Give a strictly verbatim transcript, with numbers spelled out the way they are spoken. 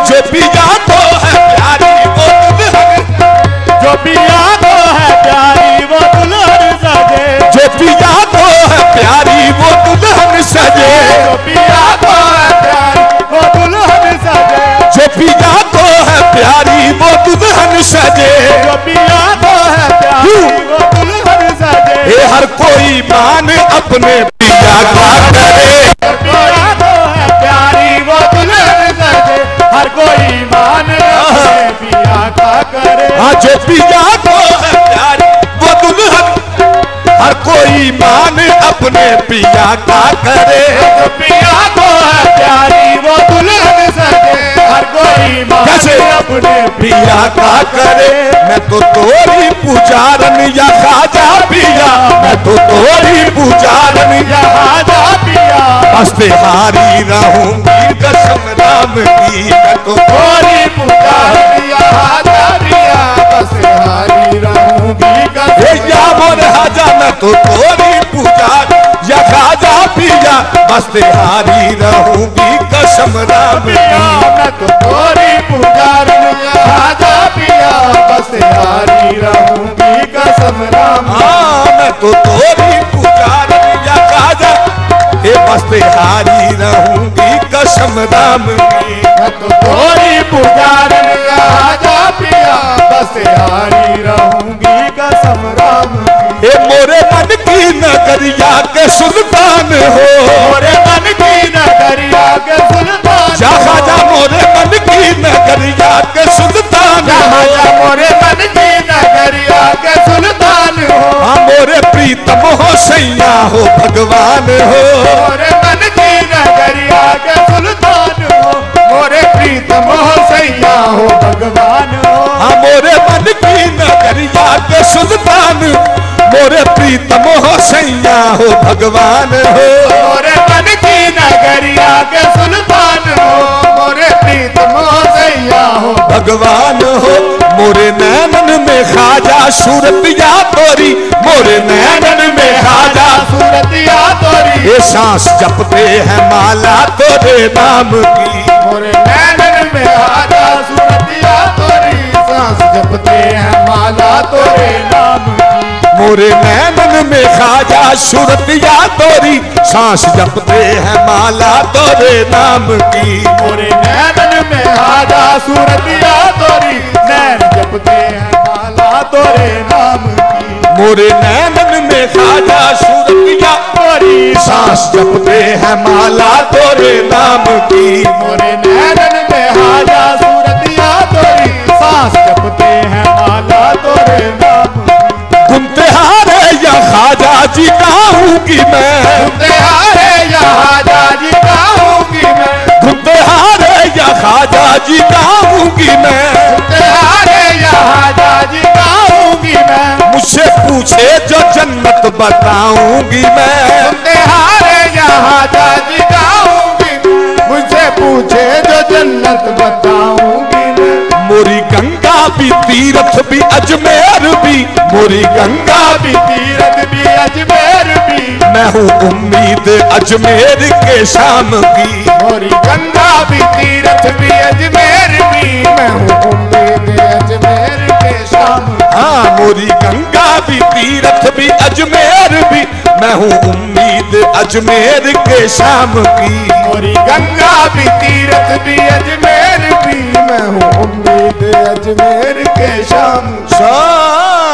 जो पिया तो है प्यारी वो दुल्हन, जो पिया तो है प्यारी वो दुल्हन सजे, जो पिया तो है प्यारी वो दुल्हन सजे, जो पिया तो है प्यारी वो दुल्हन सजे, जो पिया तो है प्यारी वो दुल्हन सजे, जो पिया तो है प्यारी वो दुल्हन सजे। ये हर कोई मान अपने पिया का करे, पिया तो है प्यारी वो दुल्हन सजे, हर कोई मान अपने पिया का करे। हाँ जो पिया तो है प्यारी वो दुल्हन, हर कोई मान अपने पिया का करे, जो पिया तो है प्यारी वो दुल्हन सजे, हर कोई मान अपने पिया का करे। मैं तो तोरी पुजारन या खाजा पिया, मैं तो तोरी पुजारन या खाजा पिया, हंसते हारी रहूंगी कसम राम की, मैं तो तोरी पुजारन या खाजा पिया, हंसते हारी रहूंगी कसम। या मोर हाजा मैं तो तोरी पुजार या खाजा पिया, हंसते हारी रहूंगी कसम राम की, मैं तो तोरी पुजारन या खाजा पिया, हंसते हारी रहूंगी कसम राम। हाँ मैं तो तोरी पुजारन या खाजा हे बसते हारी रहूंगी कसम राम की, मैं तो तोरी पुजारन या खाजा पिया, हंसते हारी रहूंगी कसम राम की। हे मोरे मन की नगरिया के सुल्तान हो, मोरे मन की नगरिया के सुल्तान, जा खाजा मोरे मन की नगरिया के सुल्तान हो, मोरे मन की नगरिया के सुल्तान हो। हाँ मोरे प्रीतम हो सैया हो भगवान हो, मोरे मन की नगरिया के सुल्तान हो, मोरे प्रीतम हो सैया हो भगवान हो। हाँ मोरे मन की नगरिया के सुल्तान, मोरे प्रीतम हो सैया हो भगवान हो, मोरे मन की नगरिया के सुल्तान हो, मोरे प्रीतम हो सैया हो भगवान हो। मोरे नैनन में खाजा सूरतिया तोरी, मोरे नैनन में खाजा सूरतिया तोरी, ये सांस जपते हैं माला तोरे नाम की, मोरे नैनन में खाजा सूरतिया तोरी, सांस जपते हैं माला तोरे नाम की। मोरे नैनन में खाजा सूरतिया तोरी, सांस जपते हैं माला तोरे नाम की, मोरे नैनन में खाजा सूरतिया तोरी, नैन जपते हैं माला तोरे नाम की। मोरे नैनन में खाजा सूरतिया तोरी, सांस जपते हैं माला तोरे नाम की, मोरे नैनन में खाजा सूरतिया तोरी, सांस जपते हैं माला तोरे नाम की। घूमते हारे या खाजा जी गाऊंगी मैं, घूमते हारे या खाजा जी गाऊंगी मैं, घूमते हारे या खाजा जी गाऊंगी मैं, घूमते हारे या खाजा जी गाऊंगी मैं, मुझसे पूछे जो जन्नत बताऊंगी मैं, घूमते हारे या खाजा जी गाऊंगी मैं, मुझसे पूछे जो जन्नत बताऊंगी मैं। मोरी गंगा भी तीरथ भी अजमेर भी, मोरी गंगा भी तीरथ भी अजमेर भी, मैं हूँ उम्मीद अजमेर के शाम की, मोरी गंगा भी तीरथ भी अजमेर भी, मैं हूँ उम्मीद अजमेर के शाम। हाँ मोरी गंगा भी तीरथ भी अजमेर भी, मैं हूँ उम्मीद अजमेर के शाम की, मोरी गंगा भी तीरथ भी अजमेर भी, मैं हूँ उम्मीद अजमेर के शाम। शाम